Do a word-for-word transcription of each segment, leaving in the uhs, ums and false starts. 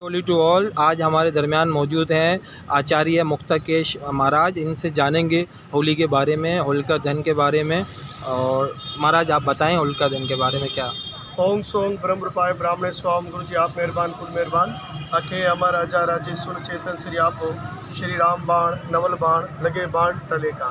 Holi to all. आज हमारे दरमियान मौजूद हैं आचार्य मुक्ताकेश महाराज। इनसे जानेंगे होली के बारे में, होलिका दहन के बारे में। और महाराज आप बताएं होलिका दहन के बारे में क्या। ओम सोम ब्रह्म रूपाय ब्राह्मणे स्वाम। गुरु जी आप मेहरबान कुल मेहरबान। अखे अमर राजा राजे सुन चेतन श्री आप हो। श्री राम बाण नवल बाण लगे बाण टले का।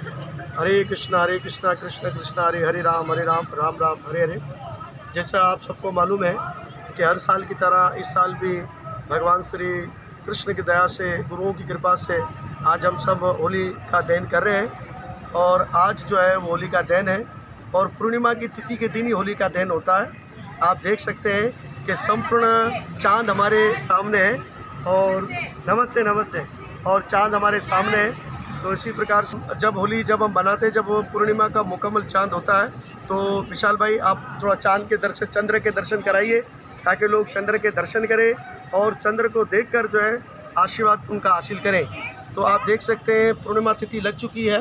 हरे कृष्णा हरे कृष्णा कृष्ण कृष्णा हरे हरे राम हरे राम राम राम हरे हरे। जैसा आप सबको मालूम है कि हर साल की तरह इस साल भी भगवान श्री कृष्ण की दया से, गुरुओं की कृपा से आज हम सब होली का दहन कर रहे हैं। और आज जो है वो होली का दहन है और पूर्णिमा की तिथि के दिन ही होली का दहन होता है। आप देख सकते हैं कि संपूर्ण चांद हमारे सामने है और नमस्ते नमस्ते और चांद हमारे सामने है। तो इसी प्रकार जब होली जब हम बनाते हैं, जब वो पूर्णिमा का मुकम्मल चांद होता है, तो विशाल भाई आप थोड़ा चांद के दर्शन, चंद्र के दर्शन कराइए ताकि लोग चंद्र के दर्शन करें और चंद्र को देखकर जो है आशीर्वाद उनका हासिल करें। तो आप देख सकते हैं पूर्णिमा तिथि लग चुकी है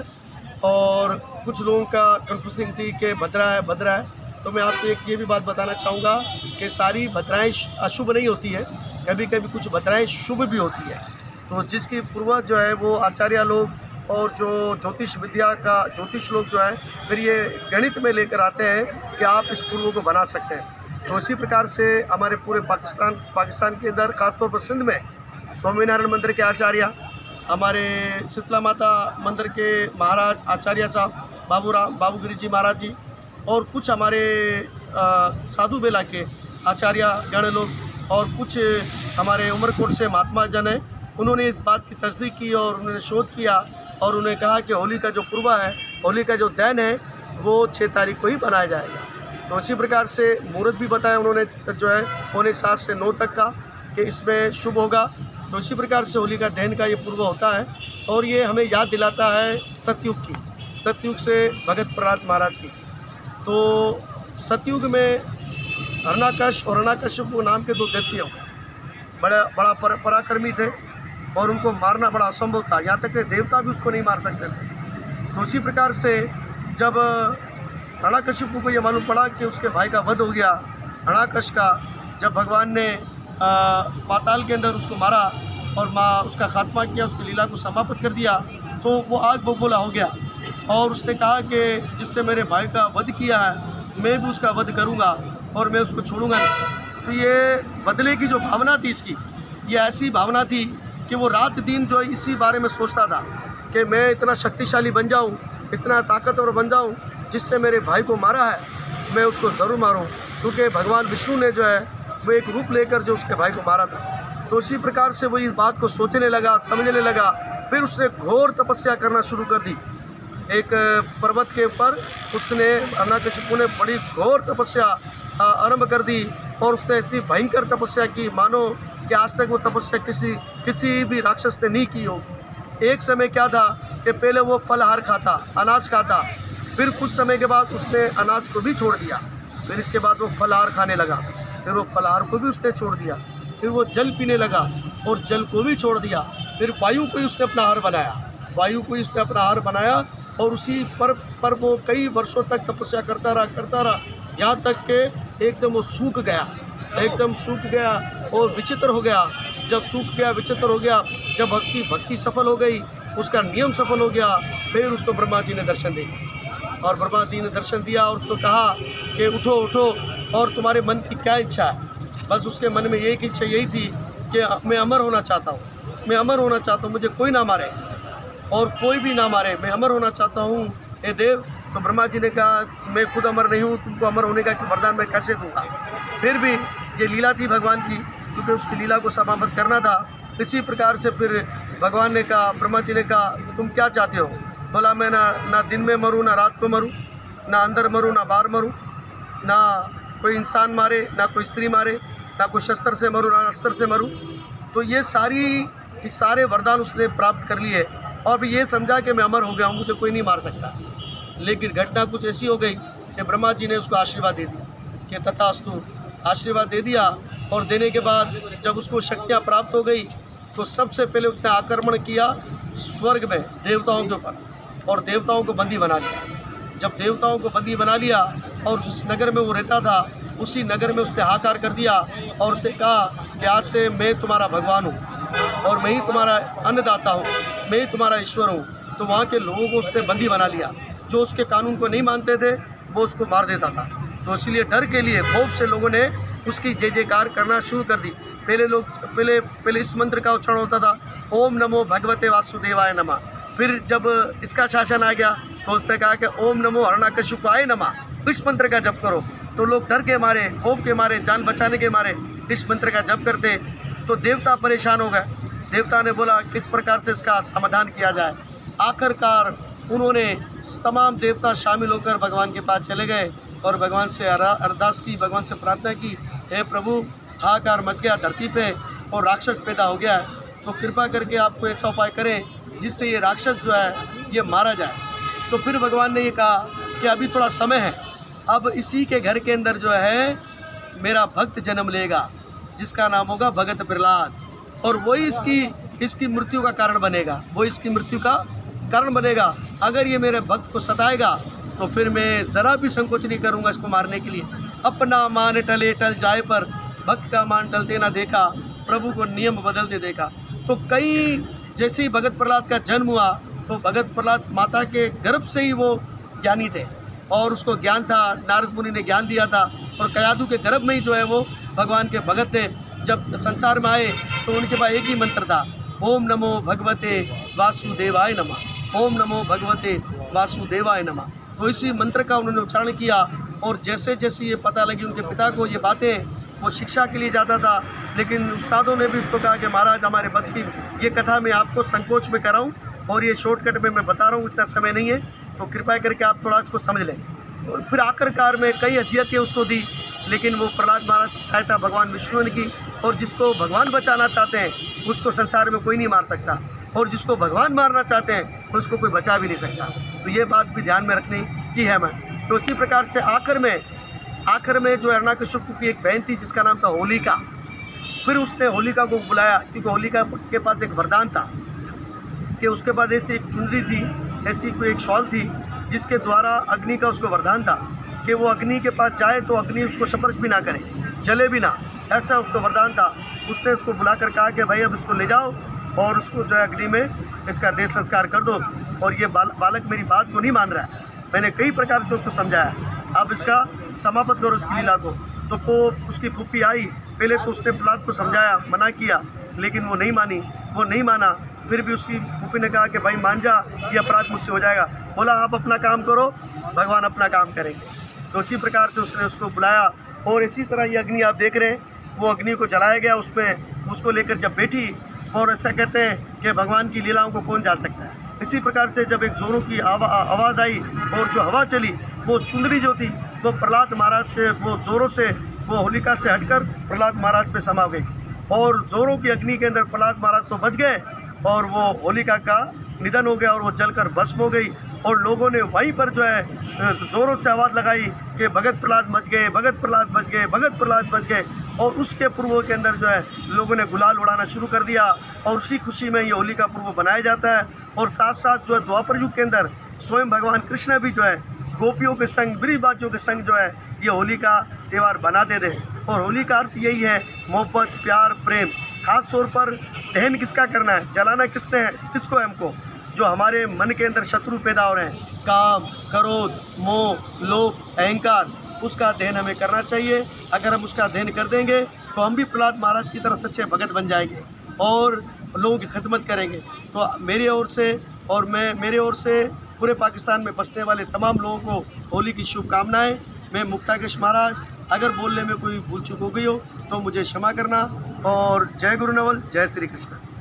और कुछ लोगों का कन्फ्यूजिंग थी कि भद्रा है भद्रा है। तो मैं आपको एक ये भी बात बताना चाहूँगा कि सारी भद्राएँ अशुभ नहीं होती है, कभी कभी कुछ भद्राएँ शुभ भी होती है। तो जिसकी पूर्वज जो है वो आचार्य लोग और जो ज्योतिष विद्या का ज्योतिष लोग जो है फिर ये गणित में लेकर आते हैं कि आप इस पूर्व को बना सकते हैं। तो इसी प्रकार से हमारे पूरे पाकिस्तान पाकिस्तान के अंदर खासतौर पर सिंध में स्वामीनारायण मंदिर के आचार्य, हमारे शीतला माता मंदिर के महाराज आचार्य साहब बाबू राम बाबूगिरी जी महाराज जी और कुछ हमारे आ, साधु बेला के आचार्य गण लोग और कुछ हमारे उमरकोट से महात्मा जन हैं, उन्होंने इस बात की तस्दीक की और उन्होंने शोध किया और उन्होंने कहा कि होली का जो पूर्वा है, होली का जो दहन है वो छः तारीख को ही बनाया जाएगा। तो इसी प्रकार से मुहूर्त भी बताया उन्होंने जो है पौने सात से नौ तक का कि इसमें शुभ होगा। तो इसी प्रकार से होली का दहन का ये पूर्व होता है और ये हमें याद दिलाता है सतयुग की, सतयुग से भगत प्रहलाद महाराज की। तो सतयुग में हरणाकश और हरणाकश्यप नाम के दो व्यक्ति बड़ा बड़ा पर, पराक्रमी थे और उनको मारना बड़ा असंभव था, यहाँ तक कि देवता भी उसको नहीं मार सकते थे। तो उसी प्रकार से जब हरणाकश्यप को ये मालूम पड़ा कि उसके भाई का वध हो गया हरणाकश का, जब भगवान ने आ, पाताल के अंदर उसको मारा और माँ उसका खात्मा किया, उसकी लीला को समाप्त कर दिया, तो वो आग बबूला हो गया और उसने कहा कि जिसने मेरे भाई का वध किया है मैं भी उसका वध करूँगा और मैं उसको छोड़ूंगा नहीं। तो ये बदले की जो भावना थी इसकी, ये ऐसी भावना थी कि वो रात दिन जो इसी बारे में सोचता था कि मैं इतना शक्तिशाली बन जाऊं, इतना ताकतवर बन जाऊं, जिसने मेरे भाई को मारा है मैं उसको ज़रूर मारूं, क्योंकि भगवान विष्णु ने जो है वो एक रूप लेकर जो उसके भाई को मारा था। तो इसी प्रकार से वो इस बात को सोचने लगा, समझने लगा। फिर उसने घोर तपस्या करना शुरू कर दी। एक पर्वत के ऊपर उसने हरणाकश्यप ने बड़ी घोर तपस्या आरंभ कर दी और उसने इतनी भयंकर तपस्या की मानो कि आज तक वो तपस्या किसी किसी भी राक्षस ने नहीं की होगी। एक समय क्या था कि पहले वो फलहार खाता, अनाज खाता, फिर कुछ समय के बाद उसने अनाज को भी छोड़ दिया, फिर इसके बाद वो फलहार खाने लगा, फिर वो फलहार को भी उसने छोड़ दिया, फिर वो जल पीने लगा और जल को भी छोड़ दिया, फिर वायु को ही उसने अपना आहार बनाया, वायु को ही उसने अपना आहार बनाया और उसी पर पर वो कई वर्षों तक तपस्या करता रहा करता रहा यहाँ तक कि एकदम वो सूख गया, एकदम सूख गया और विचित्र हो गया। जब सूख गया, विचित्र हो गया, जब भक्ति भक्ति सफल हो गई, उसका नियम सफल हो गया, फिर उसको ब्रह्मा जी ने दर्शन दिया और ब्रह्मा जी ने दर्शन दिया और उसको कहा कि उठो उठो और तुम्हारे मन की क्या इच्छा है। बस उसके मन में एक इच्छा यही थी कि मैं अमर होना चाहता हूँ, मैं अमर होना चाहता हूँ, मुझे कोई ना मारे और कोई भी ना मारे, मैं अमर होना चाहता हूँ हे देव। तो ब्रह्मा जी ने कहा मैं खुद अमर नहीं हूँ, तुमको अमर होने का वरदान मैं कैसे दूंगा। फिर भी ये लीला थी भगवान की, क्योंकि उसकी लीला को समाप्त करना था। इसी प्रकार से फिर भगवान ने कहा, ब्रह्मा जी ने कहा तुम क्या चाहते हो। बोला मैं ना ना दिन में मरूँ ना रात को मरूँ, ना अंदर मरूँ ना बाहर मरूँ, ना कोई इंसान मारे ना कोई स्त्री मारे, ना कोई शस्त्र से मरूँ ना अस्त्र से मरूँ। तो ये सारी ये सारे वरदान उसने प्राप्त कर लिए और ये समझा कि मैं अमर हो गया हूँ, मुझे कोई नहीं मार सकता। लेकिन घटना कुछ ऐसी हो गई कि ब्रह्मा जी ने उसको आशीर्वाद दे दिया कि तथास्तु, आशीर्वाद दे दिया और देने के बाद जब उसको शक्तियाँ प्राप्त हो गई तो सबसे पहले उसने आक्रमण किया स्वर्ग में देवताओं के ऊपर और देवताओं को बंदी बना लिया। जब देवताओं को बंदी बना लिया और जिस नगर में वो रहता था उसी नगर में उसने हाकार कर दिया और उसे कहा कि आज से मैं तुम्हारा भगवान हूँ और मैं ही तुम्हारा अन्नदाता हूँ, मैं ही तुम्हारा ईश्वर हूँ। तो वहाँ के लोगों को उसने बंदी बना लिया। जो उसके कानून को नहीं मानते थे वो उसको मार देता था। तो इसीलिए डर के लिए खौफ से लोगों ने उसकी जय जयकार करना शुरू कर दी। पहले लोग पहले पहले इस मंत्र का उच्चारण होता था, ओम नमो भगवते वासुदेवाय नमः। फिर जब इसका शासन आ गया तो उसने कहा कि ओम नमो हिरण्यकशिपुआय नमः। इस मंत्र का जप करो। तो लोग डर के मारे, खौफ के मारे, जान बचाने के मारे इस मंत्र का जप करते। तो देवता परेशान हो गए। देवता ने बोला किस प्रकार से इसका समाधान किया जाए। आखिरकार उन्होंने तमाम देवता शामिल होकर भगवान के पास चले गए और भगवान से अरदास की, भगवान से प्रार्थना की, हे प्रभु हाहाकार मच गया धरती पे और राक्षस पैदा हो गया है, तो कृपा करके आप कोई ऐसा उपाय करें जिससे ये राक्षस जो है ये मारा जाए। तो फिर भगवान ने ये कहा कि अभी थोड़ा समय है, अब इसी के घर के अंदर जो है मेरा भक्त जन्म लेगा जिसका नाम होगा भगत प्रहलाद, और वही इसकी इसकी मृत्यु का कारण बनेगा, वो इसकी मृत्यु का कारण बनेगा। अगर ये मेरे भक्त को सताएगा तो फिर मैं ज़रा भी संकोच नहीं करूँगा इसको मारने के लिए। अपना मान टले टल जाए पर भक्त का मान टलते ना देखा, प्रभु को नियम बदलते देखा। तो कई जैसे ही भगत प्रहलाद का जन्म हुआ तो भगत प्रहलाद माता के गर्भ से ही वो ज्ञानी थे और उसको ज्ञान था, नारद मुनि ने ज्ञान दिया था, और कयादू के गर्भ में ही जो है वो भगवान के भगत थे। जब संसार में आए तो उनके पास एक ही मंत्र था, ओम नमो भगवते वासुदेवाय नमः, ओम नमो भगवते वासुदेवाय नमः। तो इसी मंत्र का उन्होंने उच्चारण किया और जैसे जैसे ये पता लगी उनके पिता को ये बातें, वो शिक्षा के लिए जाता था, लेकिन उस्तादों ने भी उसको कहा कि महाराज हमारे बस की ये कथा मैं आपको संकोच में कराऊँ और ये शॉर्टकट में मैं बता रहा हूँ, इतना समय नहीं है, तो कृपया करके आप थोड़ा इसको समझ लें। तो फिर आखिरकार में कई अजियतें उसको दी, लेकिन वो प्रहलाद महाराज की सहायता भगवान विष्णु ने की। और जिसको भगवान बचाना चाहते हैं उसको संसार में कोई नहीं मार सकता, और जिसको भगवान मारना चाहते हैं उसको कोई बचा भी नहीं सकता। तो ये बात भी ध्यान में रखनी की है मैं। तो इसी प्रकार से आखिर में आखिर में जो हिरण्यकशिपु की एक बहन थी जिसका नाम था होलिका, फिर उसने होलिका को बुलाया, क्योंकि होलिका के पास एक वरदान था कि उसके पास ऐसी एक चुनरी थी, ऐसी कोई एक शॉल थी जिसके द्वारा अग्नि का उसको वरदान था कि वो अग्नि के पास जाए तो अग्नि उसको स्पर्श भी ना करे, जले भी ना, ऐसा उसको वरदान था। उसने उसको बुलाकर कहा कि भाई अब इसको ले जाओ और उसको जो है अग्नि में इसका देह संस्कार कर दो। और ये बाल, बालक मेरी बात को नहीं मान रहा है, मैंने कई प्रकार से उसको समझाया, अब इसका समाप्त करो इसकी लीला को। तो वो उसकी फूफी आई, पहले तो उसने प्रहलाद को समझाया, मना किया, लेकिन वो नहीं मानी, वो नहीं माना। फिर भी उसकी फूफी ने कहा कि भाई मान जा, ये अपराध मुझसे हो जाएगा। बोला आप अपना काम करो, भगवान अपना काम करेंगे। तो इसी प्रकार से उसने उसको बुलाया और इसी तरह ये अग्नि आप देख रहे हैं, वो अग्नि को जलाया गया, उसमें उसको लेकर जब बैठी, और ऐसा कहते हैं कि भगवान की लीलाओं को कौन जान सकता है। इसी प्रकार से जब एक जोरों की आवा, आवाज़ आई और जो हवा चली, वो चुंदरी जो थी वो प्रहलाद महाराज से, वो जोरों से, वो होलिका से हटकर प्रहलाद महाराज पे समा गई, और जोरों की अग्नि के अंदर प्रहलाद महाराज तो बच गए और वो होलिका का निधन हो गया और वो जलकर भस्म हो गई। और लोगों ने वहीं पर जो है जोरों से आवाज़ लगाई कि भगत प्रहलाद बच गए, भगत प्रहलाद बच गए, भगत प्रहलाद बच गए। और उसके पूर्वों के अंदर जो है लोगों ने गुलाल उड़ाना शुरू कर दिया और उसी खुशी में ये होलिका पर्व मनाया जाता है। और साथ साथ जो है द्वापर युग के अंदर स्वयं भगवान कृष्ण भी जो है गोपियों के संग, ब्रिजबाजियों के संग जो है ये होली का त्यौहार बनाते थे। और होली का अर्थ यही है मोहब्बत, प्यार, प्रेम। खास तौर पर दहन किसका करना है, जलाना किसने है, किसको है, हमको, जो हमारे मन के अंदर शत्रु पैदा हो रहे हैं, काम, क्रोध, मोह, लोभ, अहंकार, उसका दहन हमें करना चाहिए। अगर हम उसका दहन कर देंगे तो हम भी प्रहलाद महाराज की तरह सच्चे भगत बन जाएंगे और लोगों की खिदमत करेंगे। तो मेरी ओर से और मैं मेरे ओर से पूरे पाकिस्तान में बसने वाले तमाम लोगों को होली की शुभकामनाएं। मैं मुक्ताकेश महाराज, अगर बोलने में कोई भूल चूक हो गई हो तो मुझे क्षमा करना। और जय गुरु नवल, जय श्री कृष्ण।